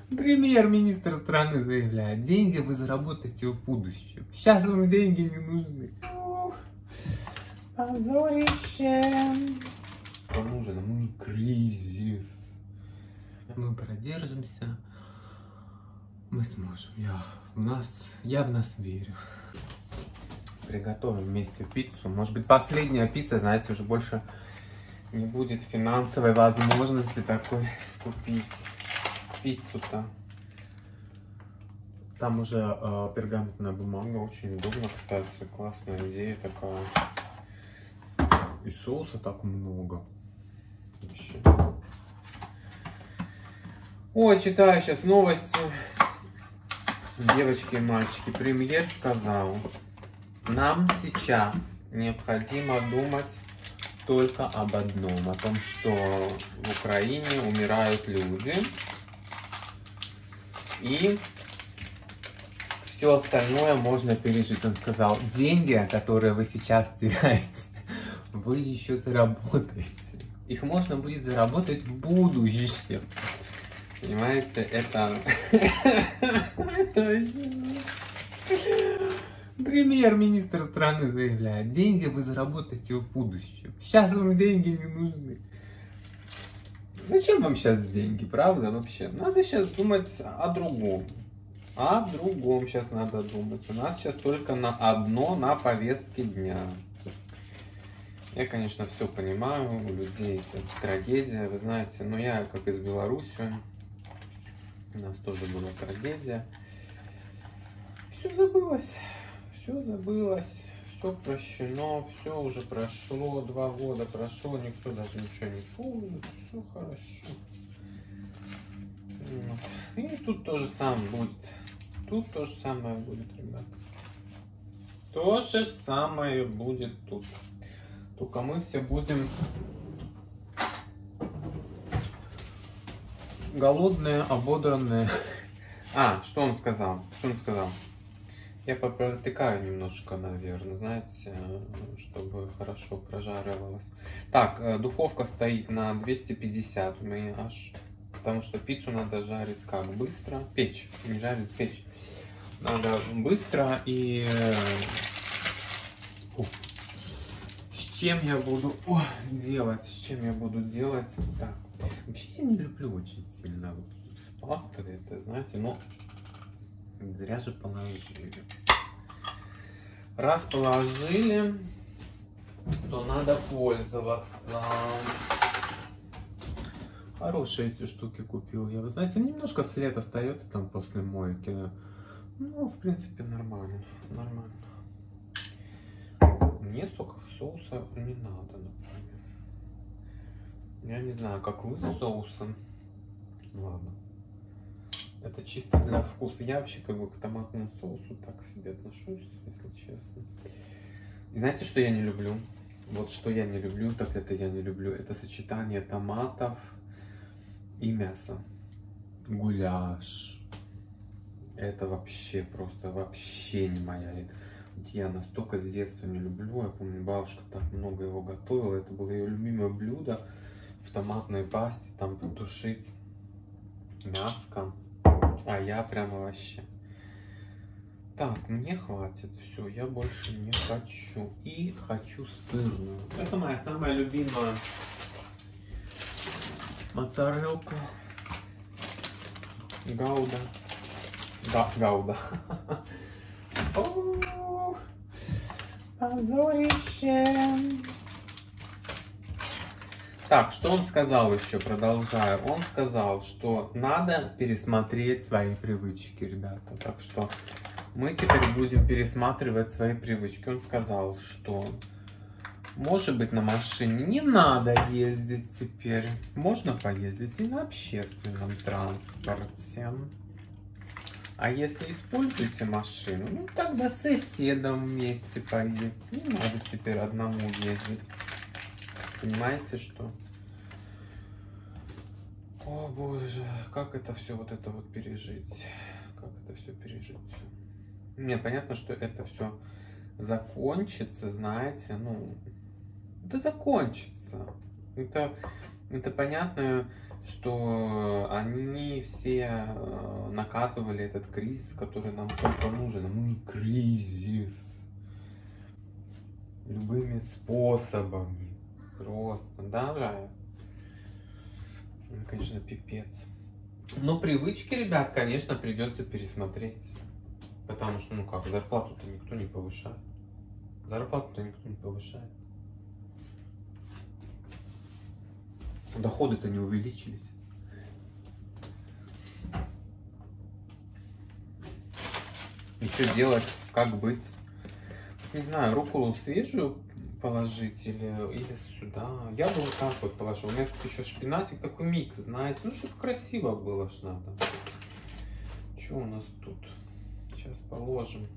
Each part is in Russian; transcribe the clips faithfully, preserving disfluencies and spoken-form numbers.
Премьер-министр страны заявляет, деньги вы заработаете в будущем. Сейчас вам деньги не нужны. Позорище. Нам нужен, нам нужен кризис. Мы продержимся. Мы сможем. Я в нас, я в нас верю. Приготовим вместе пиццу. Может быть, последняя пицца, знаете, уже больше не будет финансовой возможности такой купить пиццу-то. Там уже э, пергаментная бумага, очень удобно, кстати, классная идея такая. И соуса так много. Вообще. Ой, читаю сейчас новости. Девочки и мальчики, премьер сказал, нам сейчас необходимо думать только об одном, о том, что в Украине умирают люди. И все остальное можно пережить. Он сказал, деньги, которые вы сейчас теряете, вы еще заработаете. Их можно будет заработать в будущем. Понимаете, это... Премьер-министр страны заявляет, деньги вы заработаете в будущем. Сейчас вам деньги не нужны. Зачем вам сейчас деньги, правда, вообще? Надо сейчас думать о другом. О другом сейчас надо думать. У нас сейчас только на одно на повестке дня. Я, конечно, все понимаю, у людей это трагедия, вы знаете, но я, как из Беларуси, у нас тоже была трагедия. Все забылось, все забылось, все прощено, все уже прошло, два года прошло, никто даже ничего не помнит, все хорошо. Вот. И тут то же самое будет, тут то же самое будет, ребята. То же самое будет тут. Только мы все будем голодные, ободранные. А, что он сказал? Что он сказал? Я попротыкаю немножко, наверное, знаете, чтобы хорошо прожаривалось. Так, духовка стоит на двести пятьдесят у меня аж. Потому что пиццу надо жарить как? Быстро. Печь. Не жарить, печь. Надо быстро и... Фу. С чем я буду О, делать? С чем я буду делать? Так. Вообще я не люблю очень сильно вот с пастой, это, знаете, но зря же положили. Раз положили, то надо пользоваться. Хорошие эти штуки купил я. Вы знаете, немножко след остается там после мойки. Ну, в принципе, нормально. Нормально. Мне сок соуса не надо, например. Я не знаю, как вы с соусом. Ладно. Это чисто для вкуса. Я вообще как бы к томатному соусу так себе отношусь, если честно. И знаете, что я не люблю? Вот что я не люблю, так это я не люблю. Это сочетание томатов и мяса. Гуляш. Это вообще просто вообще не моя. Я настолько с детства не люблю. Я помню, бабушка так много его готовила. Это было ее любимое блюдо. В томатной пасте там потушить мяско. А я прямо вообще. Так, мне хватит. Все, я больше не хочу. И хочу сырную. Это моя самая любимая моцарелка. Гауда. Да, гауда. О, позорище. Так, что он сказал еще, продолжаю. Он сказал, что надо пересмотреть свои привычки, ребята. Так что мы теперь будем пересматривать свои привычки. Он сказал, что, может быть, на машине не надо ездить теперь. Можно поездить и на общественном транспорте. А если используете машину, ну тогда с соседом вместе поедете. Не надо теперь одному ездить. Понимаете, что? О боже, как это все вот это вот пережить? Как это все пережить? Мне понятно, что это все закончится, знаете, ну, это закончится. Это, это понятно, что они все накатывали этот кризис, который нам только нужен. Нам нужен кризис. Любыми способами. Просто, да, Рая? Ну, конечно, пипец. Но привычки, ребят, конечно, придется пересмотреть. Потому что, ну как, зарплату-то никто не повышает. Зарплату-то никто не повышает. Доходы-то не увеличились. И что делать? Как быть? Не знаю, руку свежую положить или, или сюда. Я бы вот так вот положил. У меня тут еще шпинатик, такой микс, знаете. Ну, чтобы красиво было ж надо. Что у нас тут? Сейчас положим.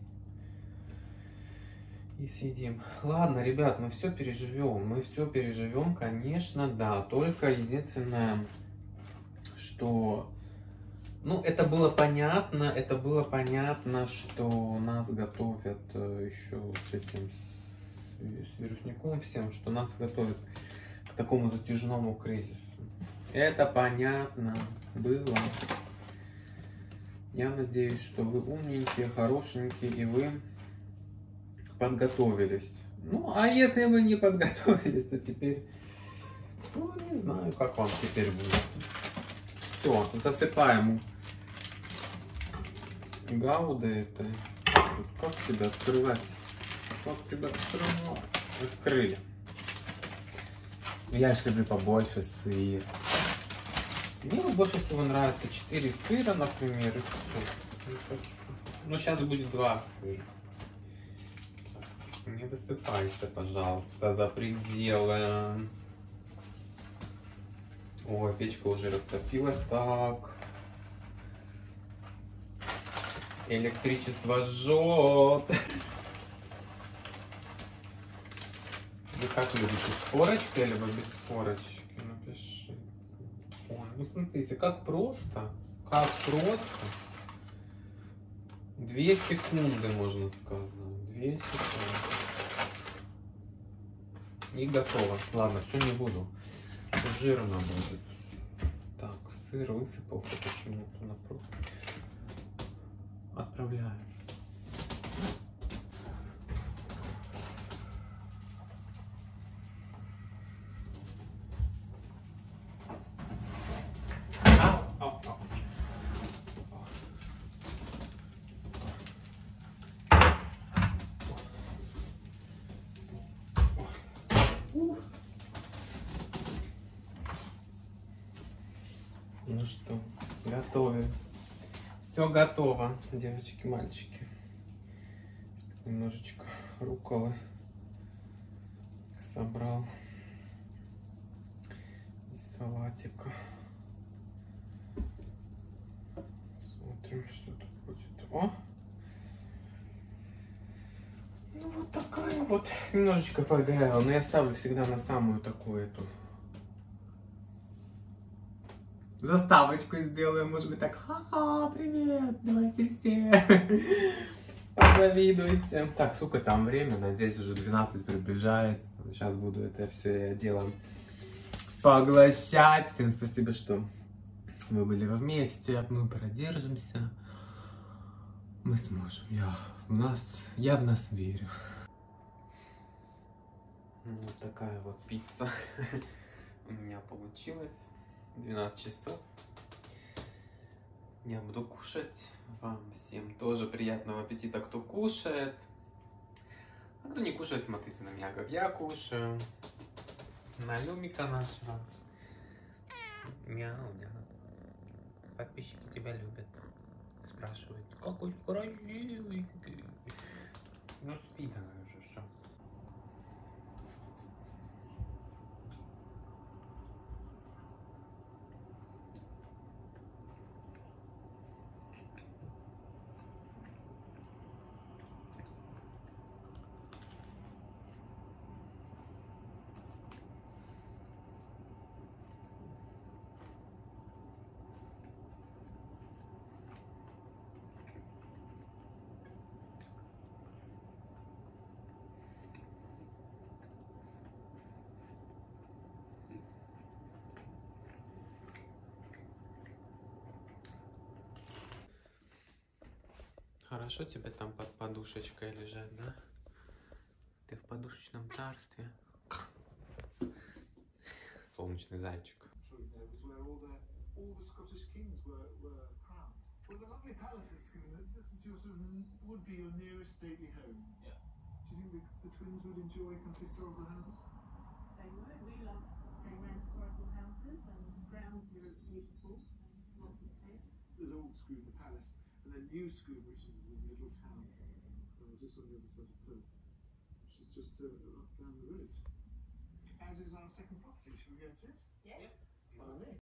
И съедим. Ладно, ребят, мы все переживем. Мы все переживем, конечно, да. Только единственное, что... Ну, это было понятно, это было понятно, что нас готовят еще с этим, с вирусником всем, что нас готовят к такому затяжному кризису. Это понятно было. Я надеюсь, что вы умненькие, хорошенькие, и вы подготовились. Ну, а если вы не подготовились, то теперь, ну, не знаю, как вам теперь будет. Все, засыпаем. Гауда это. Как тебя открывать? Как тебя открывать? Открыли. Я же люблю побольше сыр. Мне больше всего нравится четыре сыра, например. Ну, сейчас будет два сыра. Не высыпайся, пожалуйста, за пределы. Ой, печка уже растопилась так. Электричество жжет. Вы как любите, с корочкой либо без корочки? Напишите. Ой, ну смотрите, как просто. Как просто. Две секунды, можно сказать. Две секунды. И готово. Ладно, все не буду. Жирно будет. Так, сыр высыпался почему-то напротив. Отправляю. Ну что, готовим. Все готово, девочки, мальчики. Немножечко рукколы собрал из салатика. Смотрим, что тут будет. О! Ну вот такая вот. Немножечко подгорела, но я ставлю всегда на самую такую эту. Заставочку сделаем, может быть, так, ха-ха, привет, давайте все, позавидуйте. Так, сколько там время, надеюсь, уже двенадцать приближается, сейчас буду это все дело поглощать. Всем спасибо, что мы были вместе, мы продержимся, мы сможем, я в нас, я в нас верю. Вот такая вот пицца у меня получилась. двенадцать часов. Я буду кушать. Вам всем тоже приятного аппетита, кто кушает. А кто не кушает, смотрите на меня, как я кушаю. На Люмика нашего. Мяу, мяу. Подписчики тебя любят. Спрашивают, какой красивый. Ну спи давай уже, все. Хорошо тебе там под подушечкой лежать, да? Ты в подушечном царстве. Солнечный зайчик. All the Scottish kings were, were crowned. Well, the lovely palaces, this is your sort of, would be your nearest stately home. Yeah. Do you think the, the twins would enjoy kind of historical houses? They would. We love going around historical houses, and grounds here are beautiful, so lots of space. There's old Scone, the palace, and then new Scone, which is a little town uh, just on the other side of Perth, which is just uh, up down the road. As is our second property. Should we go and sit? Yes. Follow me.